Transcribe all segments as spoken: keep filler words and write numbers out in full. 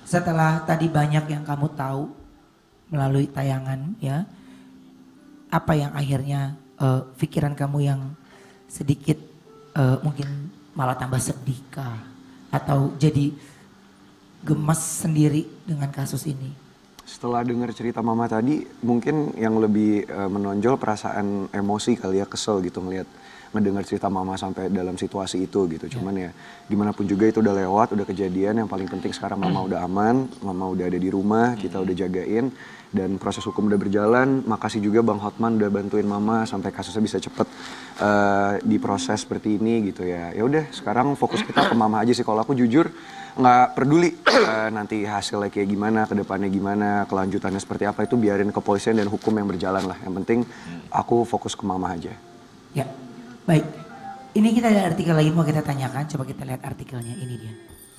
setelah tadi banyak yang kamu tahu melalui tayangan ya, apa yang akhirnya uh, pikiran kamu yang sedikit uh, mungkin malah tambah sedih kah? Atau jadi gemes sendiri dengan kasus ini? Setelah dengar cerita mama tadi, mungkin yang lebih uh, menonjol perasaan emosi kali ya, kesel gitu ngelihat ngedengar cerita mama sampai dalam situasi itu gitu. Yeah. Cuman ya gimana pun juga itu udah lewat, udah kejadian. Yang paling penting sekarang mama mm. udah aman, mama udah ada di rumah, kita udah jagain. Dan proses hukum udah berjalan. Makasih juga Bang Hotman udah bantuin mama sampai kasusnya bisa cepet uh, diproses seperti ini gitu ya. Ya udah sekarang fokus kita ke mama aja sih. Kalau aku jujur nggak peduli uh, nanti hasilnya kayak gimana, kedepannya gimana, kelanjutannya seperti apa, itu biarin kepolisian dan hukum yang berjalan lah. Yang penting aku fokus ke mama aja. Ya. Baik, ini kita ada artikel lagi mau kita tanyakan, coba kita lihat artikelnya, ini dia.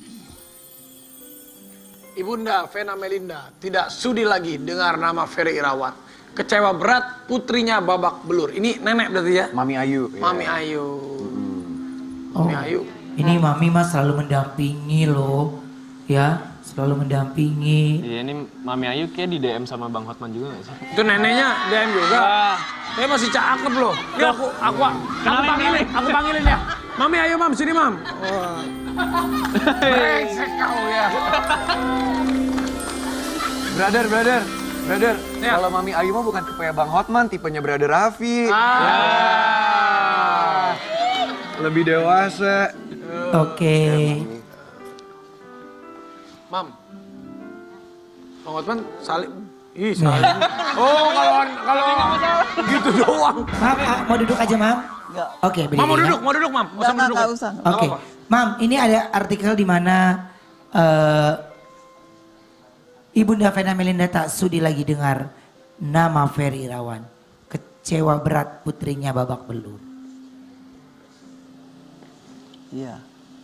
Ibunda Vena Melinda tidak sudi lagi dengar nama Ferry Irawan. Kecewa berat putrinya babak belur. Ini nenek berarti ya? Mami Ayu. Mami ya. Ayu. Hmm. Mami oh, Ayu. Ini Mami mas selalu mendampingi loh, ya selalu mendampingi. Iya ini Mami Ayu kayak di D M sama Bang Hotman juga gak sih? Itu neneknya D M juga. Ah. Dia masih cakep loh. Ini aku, aku, aku panggilin, aku panggilin ya. Mami ayo mam, sini mam. Brengsek kau ya. Brother, brother, brother. Ya. Kalau Mami Ayu mah bukan tipe Bang Hotman, tipenya Brother Raffi. Ah. Ya. Lebih dewasa. Oke. Okay. Mam, Bang Hotman saling. Ih, saling. Oh, kalau kalau gitu doang. Mam, mau duduk aja, Mam? Enggak. Oke, okay, Mam mau duduk, mau duduk, Mam. Enggak, enggak, enggak usah. Oke. Okay. Mam, ini ada artikel di mana uh, Ibunda Vena Melinda tak sudi lagi dengar nama Ferry Irawan. Kecewa berat putrinya babak belur. Iya.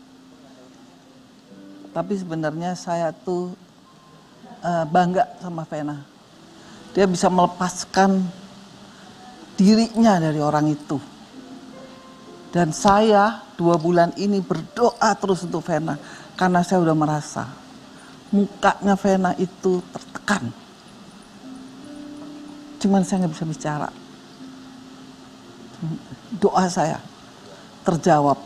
Tapi sebenarnya saya tuh uh, bangga sama Vena. Dia bisa melepaskan dirinya dari orang itu. Dan saya dua bulan ini berdoa terus untuk Vena. Karena saya udah merasa mukanya Vena itu tertekan. Cuman saya nggak bisa bicara. Doa saya terjawab.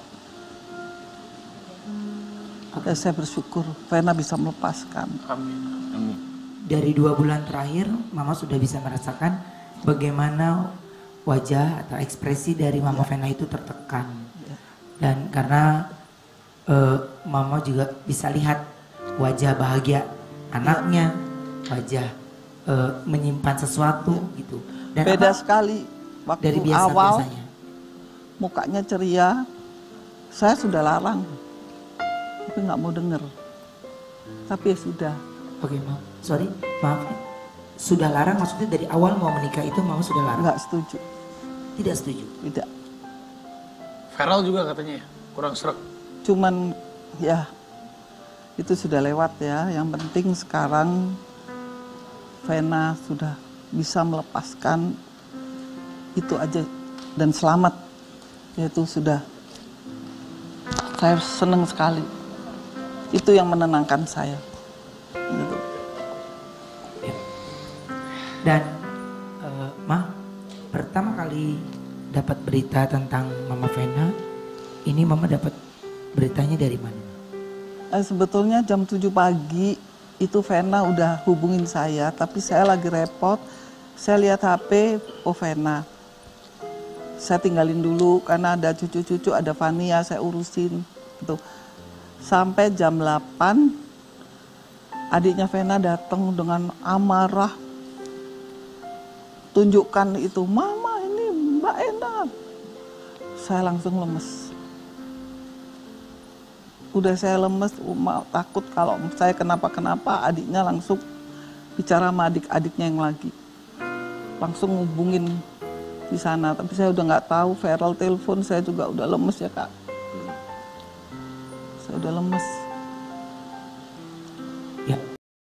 Dan saya bersyukur Vena bisa melepaskan. Amin. Amin. Dari dua bulan terakhir, Mama sudah bisa merasakan bagaimana wajah atau ekspresi dari Mama Vena itu tertekan. Dan karena uh, Mama juga bisa lihat wajah bahagia anaknya, wajah uh, menyimpan sesuatu gitu. Dan beda apa, sekali waktu dari biasa awal biasanya. Mukanya ceria, saya sudah larang, tapi nggak mau denger. Tapi ya sudah. Oke, Mama. Sorry, maaf. Sudah larang maksudnya dari awal mau menikah itu Mama sudah larang? Nggak setuju. Tidak setuju? Tidak. Feral juga katanya ya, kurang serak. Cuman ya itu sudah lewat ya. Yang penting sekarang Vena sudah bisa melepaskan itu aja dan selamat. Itu sudah, saya senang sekali. Itu yang menenangkan saya. Gitu. Dan uh, Ma, pertama kali dapat berita tentang Mama Vena, ini Mama dapat beritanya dari mana? Eh, sebetulnya jam tujuh pagi itu Vena udah hubungin saya, tapi saya lagi repot. Saya lihat H P, oh Vena. Saya tinggalin dulu karena ada cucu-cucu, ada Vania, saya urusin gitu. Sampai jam delapan adiknya Vena datang dengan amarah. Tunjukkan itu, Mama ini Mbak Enda. Saya langsung lemes. Udah saya lemes, uma, takut kalau saya kenapa-kenapa, adiknya langsung bicara sama adik-adiknya yang lagi. Langsung hubungin di sana, tapi saya udah nggak tahu, Feral telepon, saya juga udah lemes ya Kak. Saya udah lemes.